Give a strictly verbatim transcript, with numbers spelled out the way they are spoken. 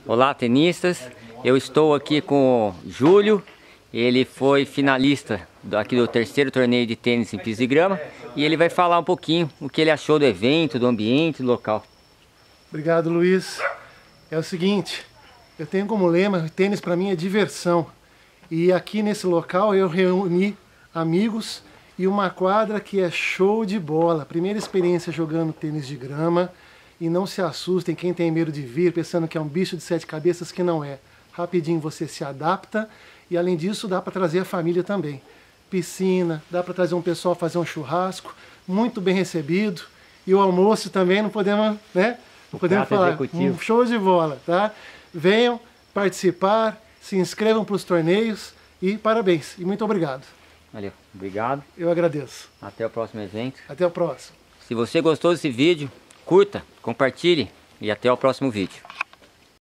Olá, tenistas. Eu estou aqui com o Júlio. Ele foi finalista aqui do terceiro torneio de tênis em piso de grama. E ele vai falar um pouquinho o que ele achou do evento, do ambiente, do local. Obrigado, Luiz. É o seguinte, eu tenho como lema, tênis para mim é diversão. E aqui nesse local eu reuni amigos e uma quadra que é show de bola. Primeira experiência jogando tênis de grama. E não se assustem quem tem medo de vir pensando que é um bicho de sete cabeças, que não é. Rapidinho você se adapta e além disso dá para trazer a família também. Piscina, dá para trazer um pessoal fazer um churrasco, muito bem recebido. E o almoço também, não podemos, né? Não podemos falar, um show de bola, tá? Venham participar, se inscrevam para os torneios e parabéns. E muito obrigado. Valeu, obrigado. Eu agradeço. Até o próximo evento. Até o próximo. Se você gostou desse vídeo, curta, compartilhe e até o próximo vídeo.